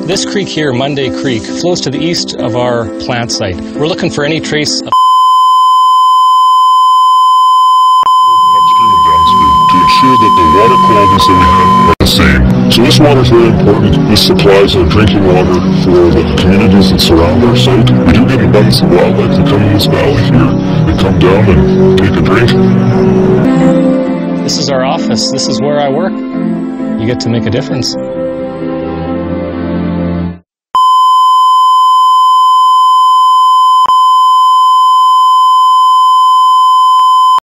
This creek here, Monday Creek, flows to the east of our plant site. We're looking for any trace of upstream and downstream to ensure that the water qualities that we have are the same. So this water is very important. This supplies our drinking water for the communities that surround our site. We do get an abundance of wildlife that come in this valley here. They come down and take a drink. This is our office. This is where I work. You get to make a difference.